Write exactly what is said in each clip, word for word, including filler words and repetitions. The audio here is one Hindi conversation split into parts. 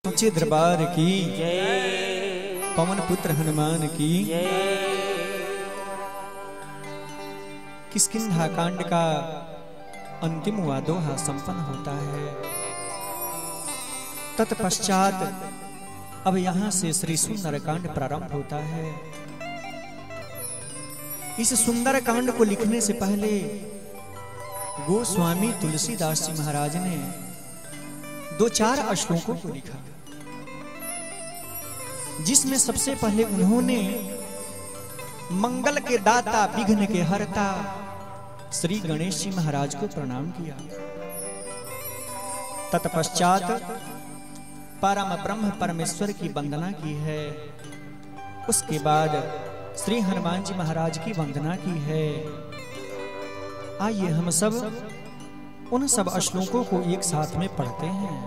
ऊंचे दरबार की पवन पुत्र हनुमान की किष्किंधा कांड का अंतिम हुआ दोहा संपन्न होता है। तत्पश्चात अब यहां से श्री सुंदर कांड प्रारंभ होता है। इस सुंदर कांड को लिखने से पहले गोस्वामी तुलसीदास जी महाराज ने दो चार श्लोकों को लिखा, जिसमें सबसे पहले उन्होंने मंगल के दाता विघ्न के हरता श्री गणेश जी महाराज को प्रणाम किया। तत्पश्चात परम ब्रह्म परमेश्वर की वंदना की है। उसके बाद श्री हनुमान जी महाराज की वंदना की है। आइए हम सब उन सब श्लोकों को एक साथ में पढ़ते हैं।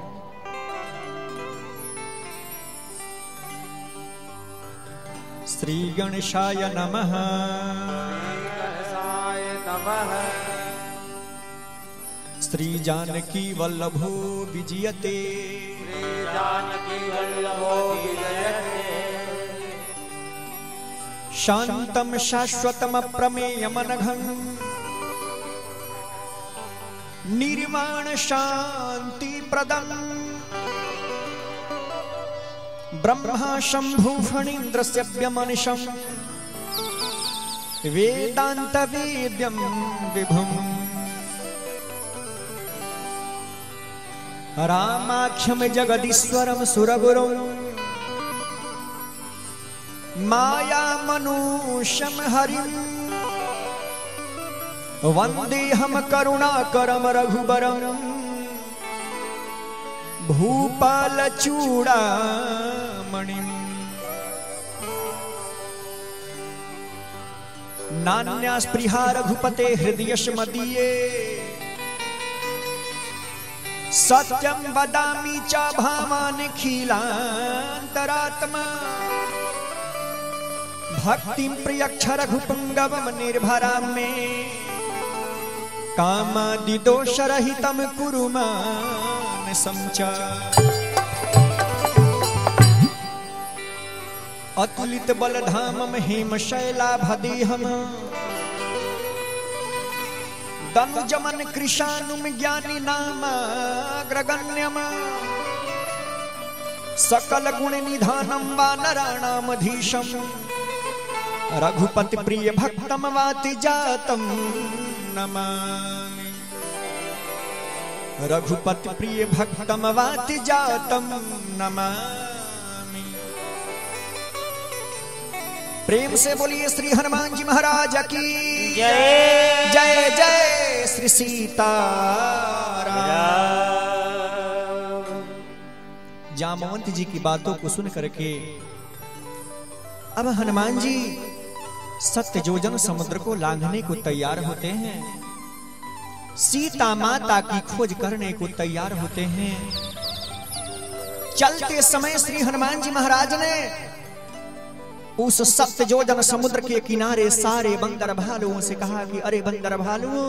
श्री गणेशाय नमः। श्री जानकी वल्लभो विजयते। शांतम शाश्वतम प्रमेयमनघं निर्वाण शांति प्रदम् ब्रह्मा शंभु फणीन्द्रस्य व्यमनिशम् वेदांत वेद्यं विभुम् रामाख्यं जगदीश्वरं सुरगुरुं माया मनुष्यं हरिं वंदेहम करुणाकरं रघुबरं भूपाल चूड़ामणिं नान्या स्पृहा रघुपते हृदयश मदीये सत्यं वदामि च भावानिखिलान्तरात्मा भक्तिं प्रियक्ष रघुपुंगवं निर्भरां मे कामादिदोषरहितं कुरु मानसं च। अतुलित बलधामं हेमशैलाभदेहं दनुजमन कृशानुं ज्ञानिनामाग्रगण्यं सकल गुण निधानं वानराणामधीशं रघुपति प्रिय भक्तं वाति जातं नमामि। रघुपति प्रिय भक्तं वाति जातं नमामि। प्रेम से बोलिए श्री हनुमान जी महाराज की जय। जय जय श्री सीताराम। जामवंत जी की बातों को सुन करके अब हनुमान जी सत्य योजन समुद्र को लांघने को तैयार होते हैं। सीता माता की खोज करने को तैयार होते हैं। चलते समय श्री हनुमान जी महाराज ने उस सत्य योजन समुद्र के किनारे सारे बंदर भालुओं से कहा कि अरे बंदर भालुओं,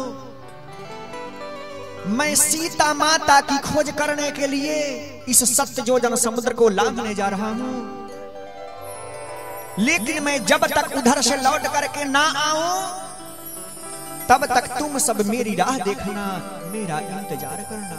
मैं सीता माता की खोज करने के लिए इस सत्य योजन समुद्र को लांघने जा रहा हूं, लेकिन मैं जब तक उधर से लौट करके ना आऊं तब तक तुम सब मेरी राह देखना, मेरा इंतजार करना।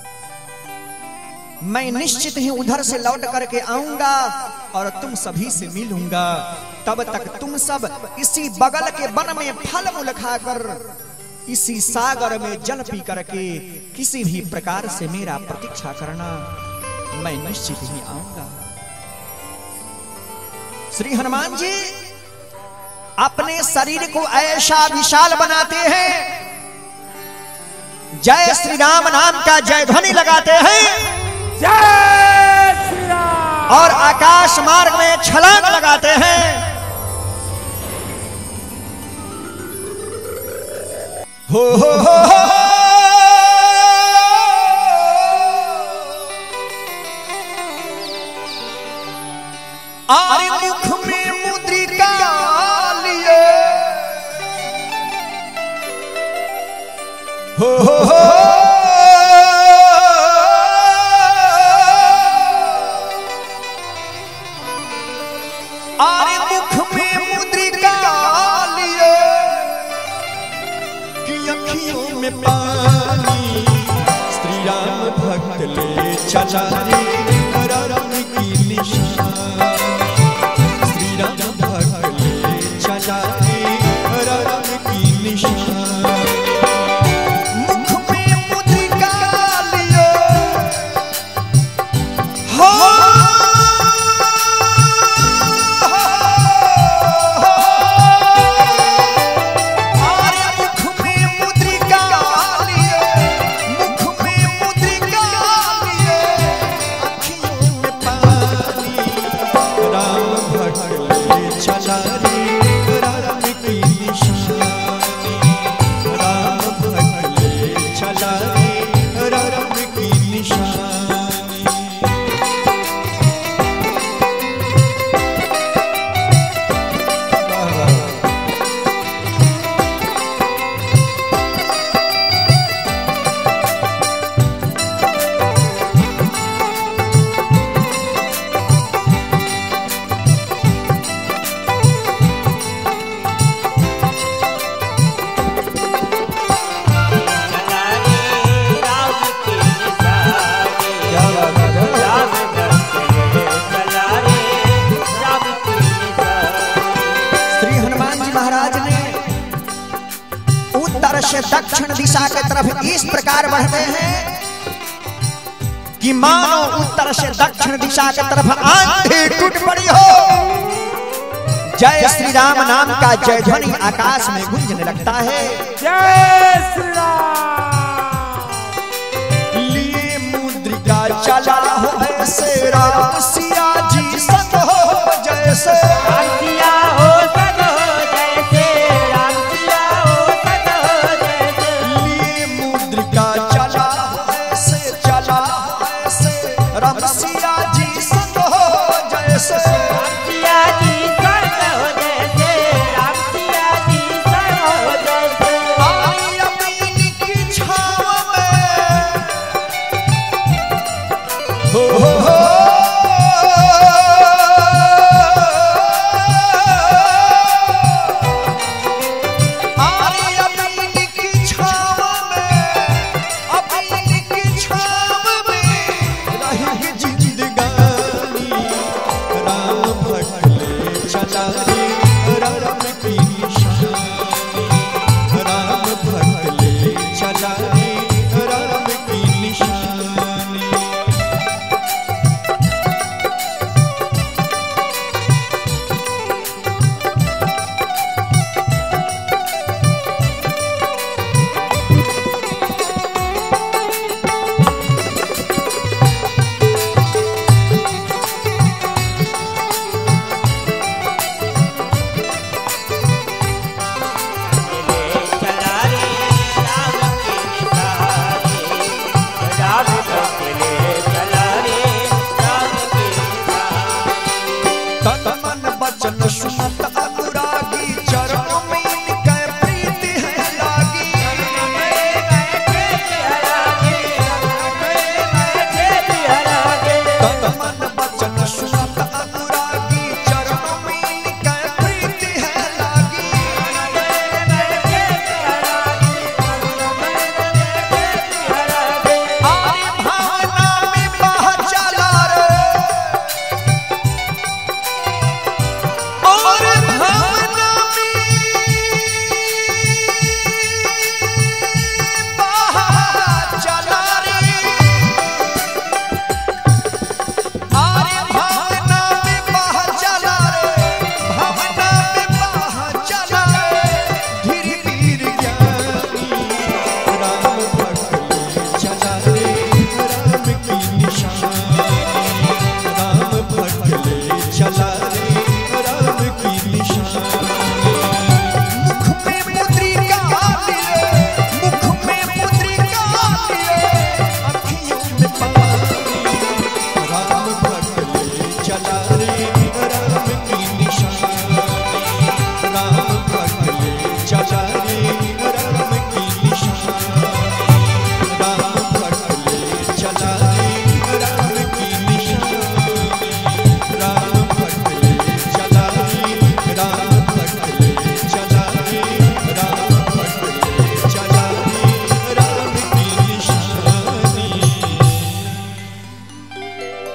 मैं निश्चित ही उधर से लौट करके आऊंगा और तुम सभी से मिलूंगा। तब तक तुम सब इसी बगल के वन में फल मूल खाकर, इसी सागर में जल पी करके किसी भी प्रकार से मेरा प्रतीक्षा करना, मैं निश्चित ही आऊंगा। श्री हनुमान जी अपने शरीर को ऐसा विशाल बनाते हैं, जय श्री राम नाम का जय ध्वनि लगाते हैं, जय श्री राम, और आकाश मार्ग में छलांग लगाते हैं। हो हो हो, हो आरे मुख में मुद्रिका लिए, हो हो हो आरे मुख में मुद्रिका लिए कि अखियों में पानी श्री राम भक्त ले चला रे राम की निशानी श्री राम भक्त ले चला रे राम की निशानी मुख में मुद्रिका लिए हो से दक्षिण दिशा की तरफ इस प्रकार बढ़ते हैं कि मानो उत्तर से दक्षिण दिशा की तरफ आंधी टूट पड़ी हो। जय श्री राम नाम का जय ध्वनि आकाश में गूंजने लगता है। जय श्री राम। लिए मुद्रिका चला हो ऐसे राम सिया जी संग हो जैसे सिया हो संग हो जैसे राम सिया हो संग हो जैसे लिए मुद्रिका चला हो ऐसे चला हो ऐसे राम सिया जी संग हो जैसे सिया जी संग हो जैसे राम सिया जी संग हो जैसे आई अमीन की छाव में हो हो हो आई अमीन की छाव में अमीन की छाव में रहेगी जिंदगानी राम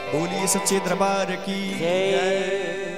बोलिए सच्चे दरबार की जय।